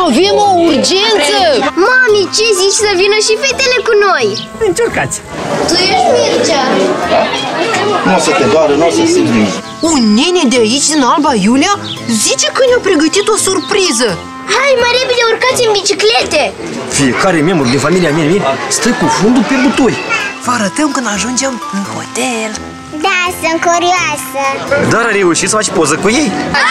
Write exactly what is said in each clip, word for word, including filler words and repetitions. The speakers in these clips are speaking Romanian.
Avem o urgență! Mami, ce zici să vină și fetele cu noi? Încercați! Tu ești Mircea? Nu o să te doară, nu o să simți nimic. Un nene de aici, din Alba Iulia, zice că ne-a pregătit o surpriză. Hai, mai repede, urcați în biciclete! Fiecare membru din familia mea stă cu fundul pe butoi. Vă arătăm când ajungem în hotel. Da, sunt curioasă. Dar a reușit să faci poză cu ei?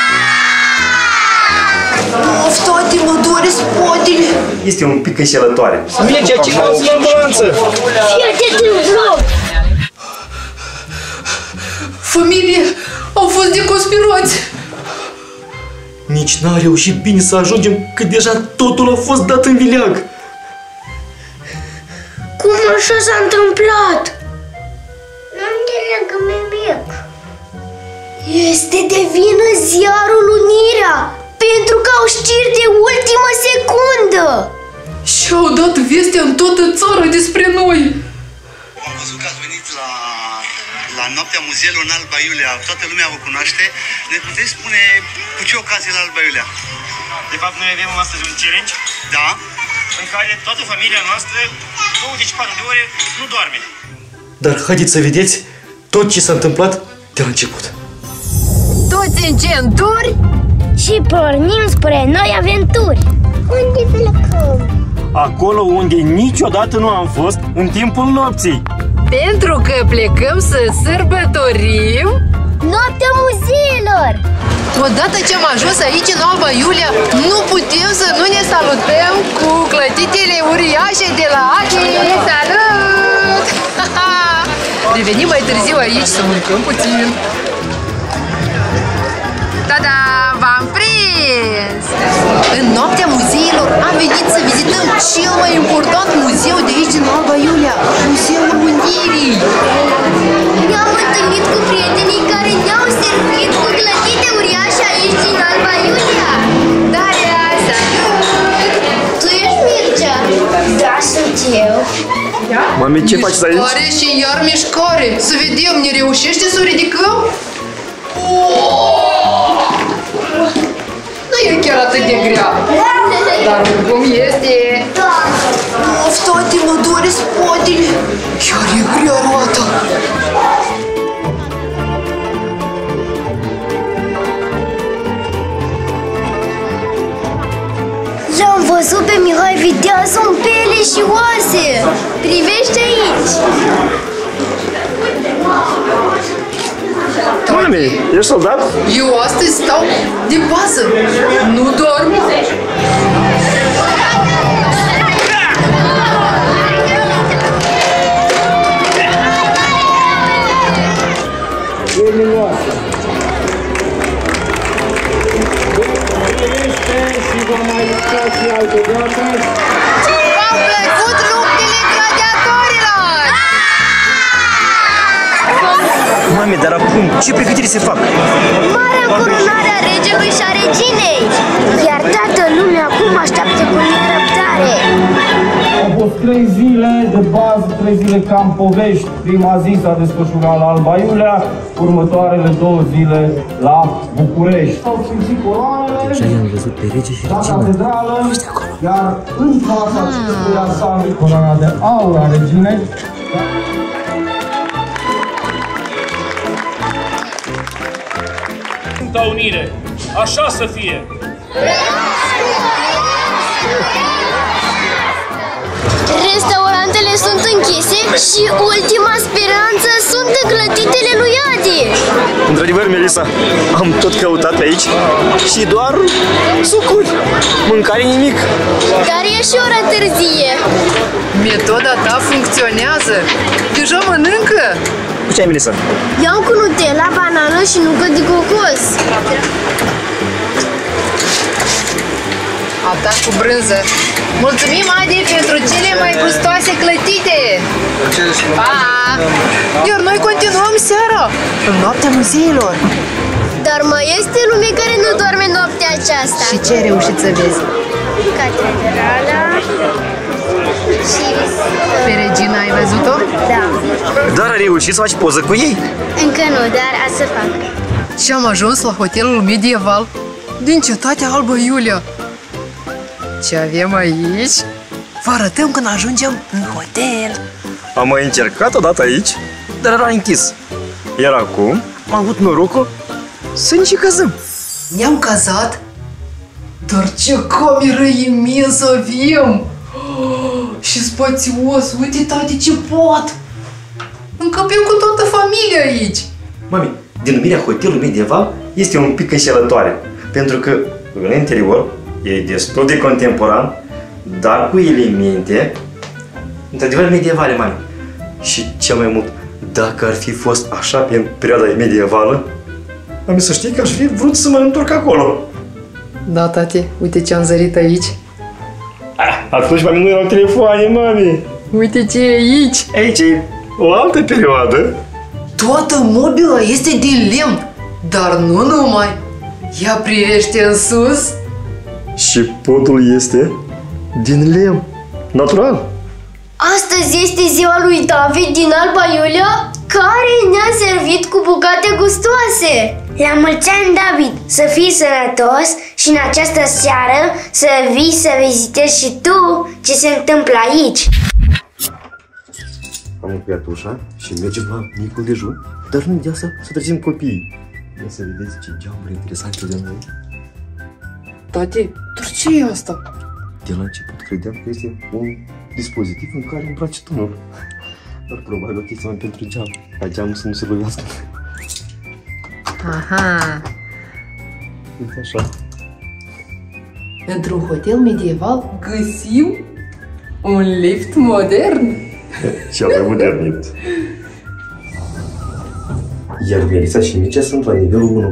Of, tati, mă doare spatele. Este un pic înșelătoare. Mergea ce cauți în ambulanță? Fii atent în vlog! Familie, au fost deconspirați. Nici n-a reușit bine să ajungem, că deja totul a fost dat în vileag. Cum așa s-a întâmplat? Nu înțeleg nimic. Este de vină ziarul Unirea, pentru că au știri de ultimă secundă. Și-au dat vestea în toată țara despre noi. Am văzut că ați venit la, la noaptea muzeului în Alba Iulia. Toată lumea vă cunoaște. Ne puteți spune cu ce ocazie la Alba Iulia? De fapt, noi avem astăzi un challenge, Da? în care toată familia noastră, douăzeci și patru de ore, nu doarme. Dar haideți să vedeți tot ce s-a întâmplat de la început. Toți în centuri Și pornim spre noi aventuri. Unde plecăm? Acolo unde niciodată nu am fost în timpul nopții. pentru că plecăm să sărbătorim Noaptea muzeilor! Odată ce am ajuns aici în Alba Iulia, nu putem să nu ne salutăm cu clătitele uriașe de la Aki. Salut! Revenim mai târziu aici să mâncăm puțin. Ta-da! V-am prins! În noaptea muzeilor am venit să vizităm cel mai important muzeu de aici în Alba Iulia, Muzeul Unirii. Ne-am întâlnit cu prietenii care ne-au servit cu clătite uriașe aici din Alba Iulia. Daria, salut! Tu ești Mircea? Da, sunt eu. Mami, ce faci aici? Mișcare și iar mișcare. Să vedem, ne reușește să o ridicăm? Nu e chiar atât de grea. Dar cum este? Of, tati, mă doare spatele. Chiar e grea roata. L-am văzut pe Mihai Viteazu în piele și oase. Privește aici. Mami, ești soldat? Eu astăzi stau de pază. Nu dorm. V-au plăcut luptele gladiatorilor! Mami, dar acum ce pregătiri se fac? Marea coronare a regelui și a reginei. Iar toată lumea acum așteaptă cu nerăbdare. Au fost trei zile de bază, trei zile cam povești. Prima zi s-a desfășurat la Alba Iulia, următoarele două zile la București. Au simțit coroanele, Deja i-am văzut pe rege și la regina. catedrală, iar în fața acestuia s-a coroana de aur a reginei. Sfânta Unire, așa să fie! Restaurantele sunt închise și ultima speranță sunt clătitele lui Adi. Într-adevăr, Melissa, am tot căutat pe aici și doar sucuri. Mâncare nimic. Dar e și ora târzie. Metoda ta funcționează. Deja mănâncă. Cu ce ai, Melissa? Iau cu Nutella, banană și nucă de cocos. Atac cu brânză. Mulțumim, Adi, pentru cele mai gustoase clătite. Pa! Iar noi continuăm seara, în noaptea muzeilor. Dar mai este lume care nu doarme noaptea aceasta. Și ce ai reușit să vezi? Catedrala și... Pe regina ai văzut-o? Da. Dar a reușit să faci poză cu ei? Încă nu, dar a să fac. Și am ajuns la hotelul medieval din cetatea Alba Iulia. Ce avem aici? Vă arătăm când ajungem în hotel. Am mai încercat odată aici, dar era închis. Iar acum am avut norocul să ne și cazăm. Ne-am cazat? Dar ce cameră imensă avem! Oh, și spațios! Uite, tati, ce pat! Încăpem cu toată familia aici! Mami, denumirea hotelul medieval este un pic înșelătoare, pentru că în interior e destul de contemporan, dar cu elemente într-adevăr medievale, mami. Și cel mai mult, dacă ar fi fost așa în perioada medievală, mami, să știi că aș fi vrut să mă întorc acolo. Da, tati, uite ce am zărit aici. Ah, atunci, mami, nu erau telefoane, mami. Uite ce e aici. Aici e o altă perioadă. Toată mobila este din lemn, dar nu numai. Ia privește în sus. Și podul este din lemn, natural. Astăzi este ziua lui David din Alba Iulia, care ne-a servit cu bucate gustoase. La mulți ani, David! Să fii sănătos și în această seară să vii să vizitezi și tu ce se întâmplă aici. Am încheiat ușa și mergem la micul dejun, dar nu de asta să trezim copiii. Ia să vedeți ce geamuri interesante de noi. Tati, dar ce e asta? De la început credeam că este un dispozitiv în care îmbrace tunul. Dar probabil o chestie mai pentru geam, ca geamul să nu se lovească. Aha! Uite așa. Într-un hotel medieval găsim un lift modern. Cel mai modernit. Iar Melissa și Mircea sunt la nivelul unu.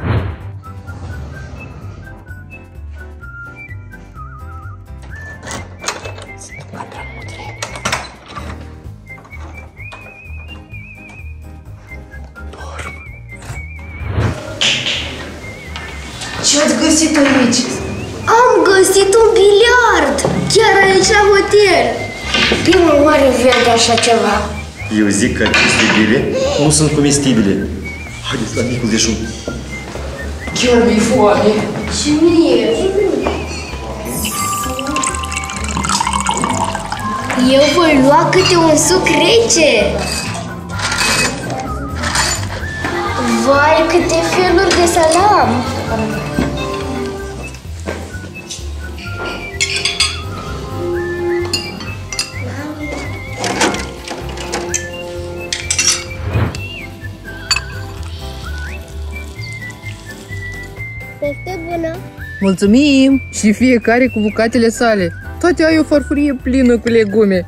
Ce ați găsit aici? Am găsit un biliard, chiar aici la hotel. Prima oară vede așa ceva. Eu zic că aceste bile nu sunt comestibile. Haideți la micul dejun. Chiar mi-e foame. Și mie. Eu voi lua câte un suc rece. Vai, câte feluri de salam! Este bună! Mulțumim! Și fiecare cu bucatele sale. Toate ai o farfurie plină cu legume.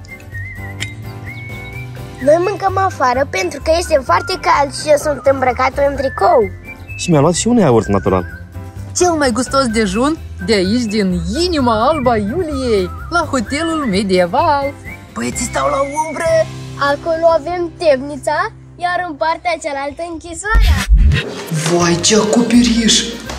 Noi mâncăm afară pentru că este foarte cald și eu sunt îmbrăcată în tricou. Și mi-a luat și un iaurt natural. Cel mai gustos dejun de aici, din inima Alba Iuliei, la hotelul medieval. Băieții stau la umbră. Acolo avem temnița, iar în partea cealaltă închisoarea. Vai, ce acoperiș!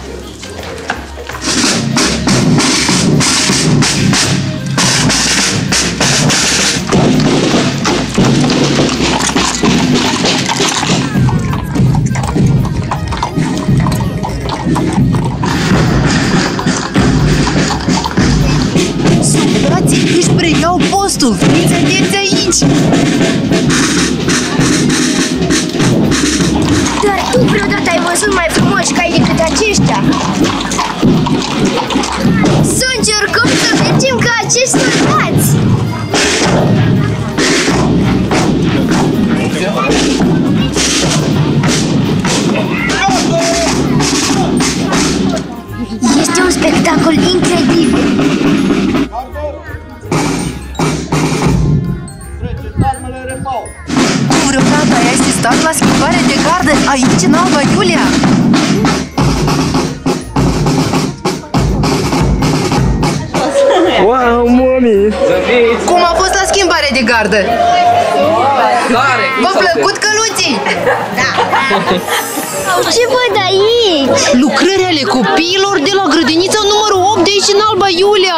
Soldații își preiau postul! Veniți, vedeți aici! Dar tu vreodată ai văzut mai frumoși cai decât aceștia? Să încercăm să mergem ca acești soldați! Este un spectacol incredibil! Cu vreodată ai asistat la schimbarea de gardă aici, în Alba Iulia? Wow, mami! Cum a fost la schimbarea de gardă? V-a plăcut căluții? Da! Ce văd aici? Lucrări ale copiilor de la grădinița numărul opt de aici, în Alba Iulia!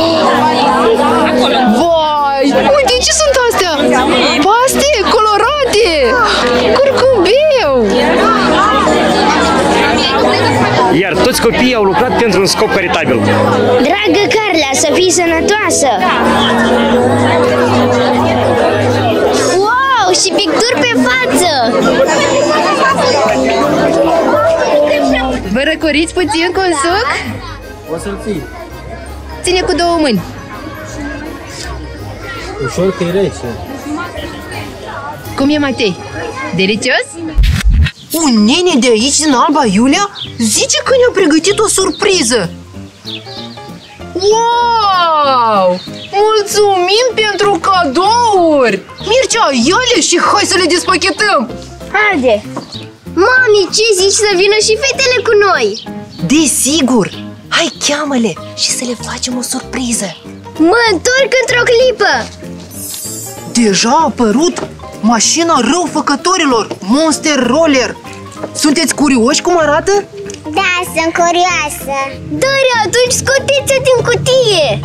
Vai! Uite, ce sunt astea? Paste colorate! Curcubeu! Iar toți toți copiii au lucrat pentru un scop caritabil. Dragă Carla, să fii sănătoasă! Wow, și picturi pe față! Vă răcoriți puțin cu un suc? O să-l ții. Ține cu două mâini. Ușor că e rece. Cum e, Matei? Delicios? Un nene de aici, din Alba Iulia, zice că ne-a pregătit o surpriză. Wow! Mulțumim pentru cadouri! Mircea, ia-le și hai să le despachetăm! Haide! Mami, ce zici să vină și fetele cu noi? Desigur! Hai, cheamă-le și să le facem o surpriză! Mă întorc într-o clipă! Deja a apărut mașina răufăcătorilor, Monster Roller! Sunteți curioși cum arată? Da, sunt curioasă! Dar atunci scoteți-o din cutie!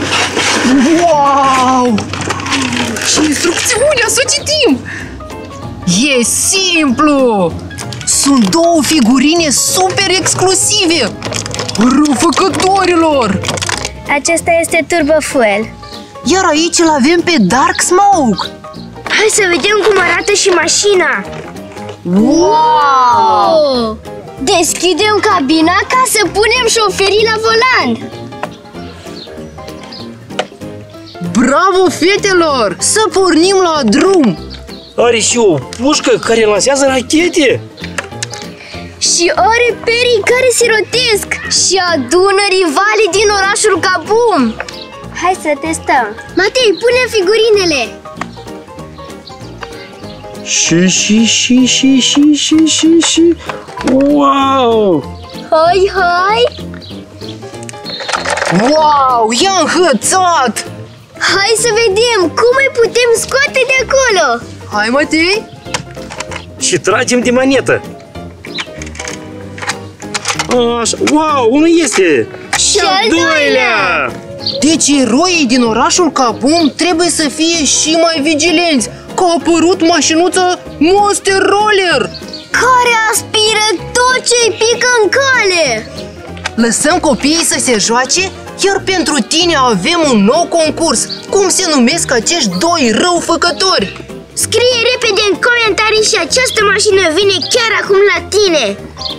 Wow! Și instrucțiunea, să citim! E simplu! Sunt două figurine super exclusive! Răufăcătorilor! Acesta este Turbo Fuel. Iar aici îl avem pe Dark Smoke! Hai să vedem cum arată și mașina! Wow! Deschidem cabina ca să punem șoferii la volan! Bravo, fetelor! Să pornim la drum! Are și o pușcă care lansează rachete! Și are perii care se rotesc și adună rivalii din orașul Kabum! Hai să testăm! Matei, pune figurinele! Și, și, și, și, și, și, și, și... Wow! Hai, hai! Wow, i-a înhățat! Hai să vedem cum îi putem scoate de acolo! Hai, Matei! Și tragem de manetă! Așa, wow, unul este! Și al doilea! Deci eroii din orașul Kabum trebuie să fie și mai vigilenți, că a apărut mașinuța Monster Roller, care aspiră tot ce-i pică în cale! Lăsăm copiii să se joace, iar pentru tine avem un nou concurs. Cum se numesc acești doi răufăcători? Scrie repede în comentarii și această mașină vine chiar acum la tine!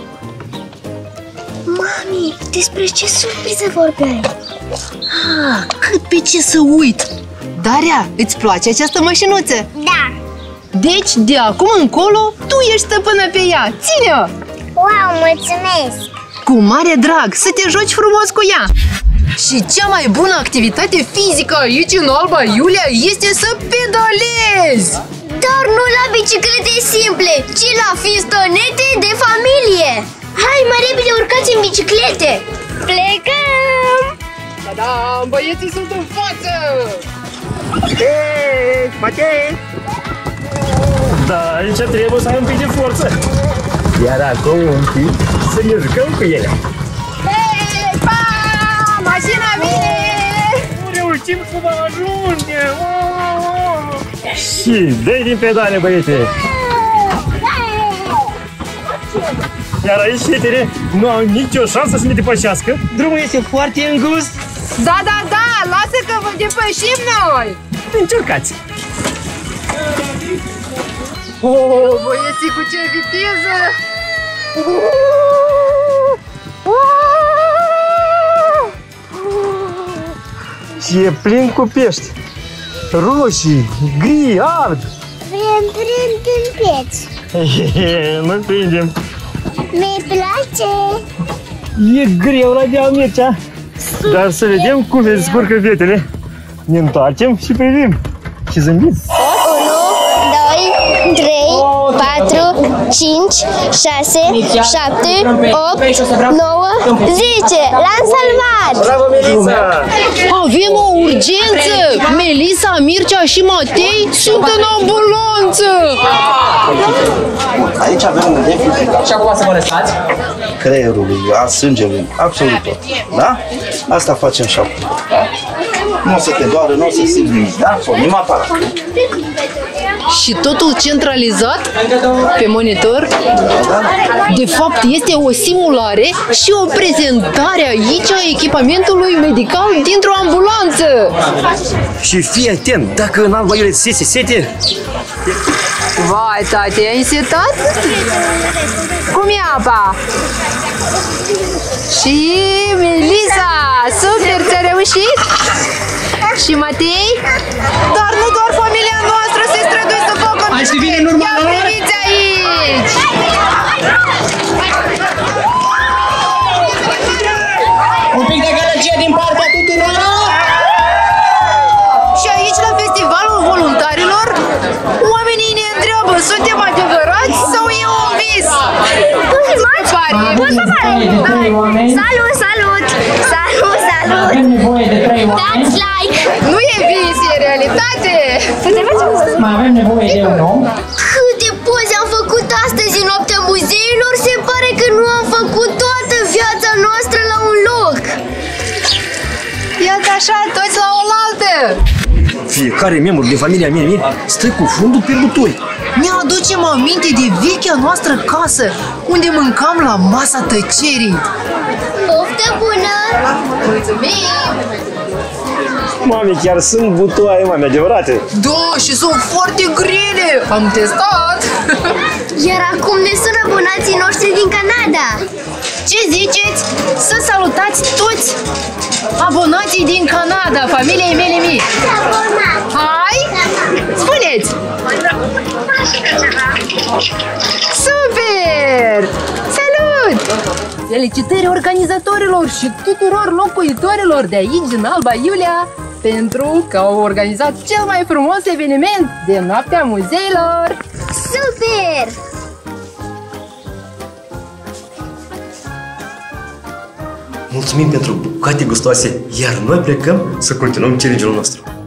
Mami, despre ce surpriză vorbeai? Ah, cât pe ce să uit! Daria, îți place această mașinuță? Da! Deci, de acum încolo, tu ești stăpână pe ea! Ține-o! Wow, mulțumesc! Cu mare drag, să te joci frumos cu ea! Și cea mai bună activitate fizică aici în Alba Iulia este să pedalezi! Dar nu la biciclete simple, ci la fistonete de familie! Hai, mai repede, urcați în biciclete! Plecăm! Da, băieții sunt în față! Hei, Matei! Da, aici trebuie să ai un pic de forță. Iar acum un pic să ne jucăm cu ele. Hei, pa! Mașina vine! Nu reușim să vă ajungem! Și dă-i din pedale, băiete! Iar aici fetele nu au nicio șansă să ne depășească. Drumul este foarte îngust. Da, da, da! Lasă că vă depășim noi! Încercați! Oh, băieții, cu ce viteză! Și e plin cu pești. Roșii, gri, albi. Vrem prind în peți. Nu prindem. Mi place. E greu la deal, Mircea. Dar să vedem cum se descurcă fetele. Ne întoarcem și privim. Și zâmbiți. unu, doi, trei, patru, cinci, șase, șapte, opt, nouă, zece. L-am salvat! Bravo, Melissa! Avem o urgență! Melissa, Mircea și Matei sunt în ambulanță! Aici avem un deficit. Și acum să vă lăsați? Creierului, a sângelui, absolut tot. Da? Asta facem și acum. Nu o să te doară, nu o să simți nimic, da? Pornim aparat. Și totul centralizat pe monitor. De fapt, este o simulare și o prezentare aici a echipamentului medical dintr-o ambulanță. Și fii atent, dacă în Alba Iulia ți se sete. Vai, tati, ai însetat? Cum e apa? Și Melisa, super, ți-a reușit? Și Matei? Dar nu doar familia noastră se străduie să facă. Hai să vine în urma lor. Ia priviți aici! Un pic de gălăgie din partea tuturor! Și aici, la Festivalul Voluntarilor, oamenii ne întreabă, suntem adevărați sau e un vis? Tu filmați? Pot să pare? Salut, salut! Salut, salut! Avem nevoie de trei oameni. Dați like! Nu e vis, e realitate! Mai avem nevoie de un om. Câte poze am făcut astăzi în noaptea muzeilor, se pare că nu am făcut toată viața noastră la un loc. Iată așa, toți la oaltă! Fiecare membru din familia mea stă cu fundul pierdutor. Ne aducem aminte de vechea noastră casă, unde mâncam la masa tăcerii. Poftă bună! Mulțumim! Mami, chiar sunt butoaie, mami, adevărate. Da, și sunt foarte grele! Am testat! Iar acum ne sună abonații noștri din Canada. Ce ziceți? Să salutați toți abonații din Canada, familiei mele mici! Hai! Spuneți! Super! Salut! Felicitări organizatorilor și tuturor locuitorilor de aici, din Alba Iulia, pentru că au organizat cel mai frumos eveniment de Noaptea Muzeilor! Super! Mulțumim pentru bucate gustoase, iar noi plecăm să continuăm challenge-ul nostru.